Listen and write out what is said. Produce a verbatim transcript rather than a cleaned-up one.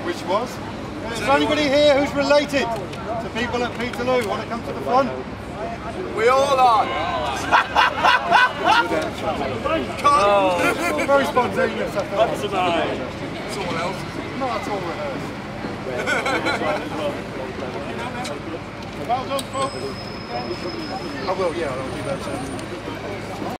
which was. Is there anybody here who's related to people at Peterloo? Want to come to the front? We all are. Oh, very spontaneous, I thought. Someone else. Not at all rehearsed. Well done, folks. I will, yeah, I'll do that.